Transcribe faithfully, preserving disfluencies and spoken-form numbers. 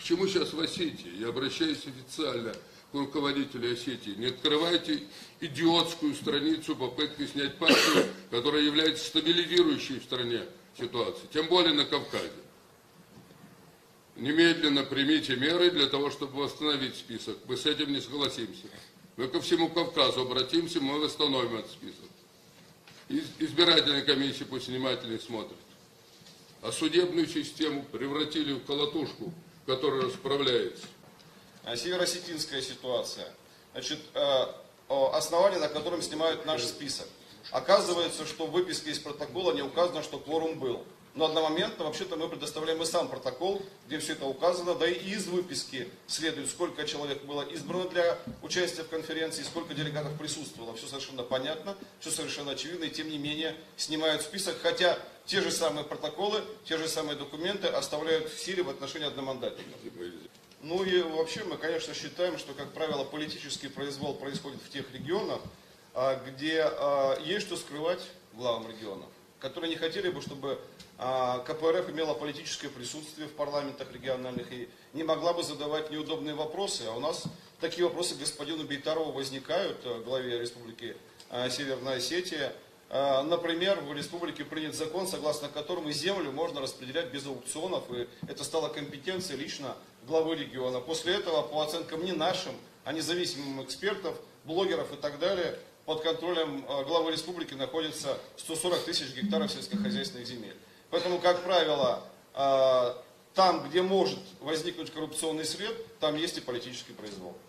Почему сейчас в Осетии? Я обращаюсь официально к руководителю Осетии. Не открывайте идиотскую страницу попытки снять партию, которая является стабилизирующей в стране ситуацией, тем более на Кавказе. Немедленно примите меры для того, чтобы восстановить список. Мы с этим не согласимся. Мы ко всему Кавказу обратимся, мы восстановим этот список. Избирательная комиссия пусть внимательно смотрит. А судебную систему превратили в колотушку, которая расправляется. Северо-осетинская ситуация. Значит, основание, на котором снимают наш список. Оказывается, что в выписке из протокола не указано, что кворум был. Но одномоментно, вообще-то, мы предоставляем и сам протокол, где все это указано, да и из выписки следует, сколько человек было избрано для участия в конференции, сколько делегатов присутствовало. Все совершенно понятно, все совершенно очевидно, и тем не менее снимают список, хотя те же самые протоколы, те же самые документы оставляют в силе в отношении одномандатников. Ну и вообще мы, конечно, считаем, что, как правило, политический произвол происходит в тех регионах, где есть что скрывать главам регионов, которые не хотели бы, чтобы ка пэ эр эф имела политическое присутствие в парламентах региональных и не могла бы задавать неудобные вопросы. А у нас такие вопросы господину Бейтарову возникают, главе Республики Северная Осетия. Например, в республике принят закон, согласно которому землю можно распределять без аукционов, и это стало компетенцией лично главы региона. После этого, по оценкам не нашим, а независимым экспертов, блогеров и так далее, под контролем главы республики находится сто сорок тысяч гектаров сельскохозяйственных земель. Поэтому, как правило, там, где может возникнуть коррупционный след, там есть и политический произвол.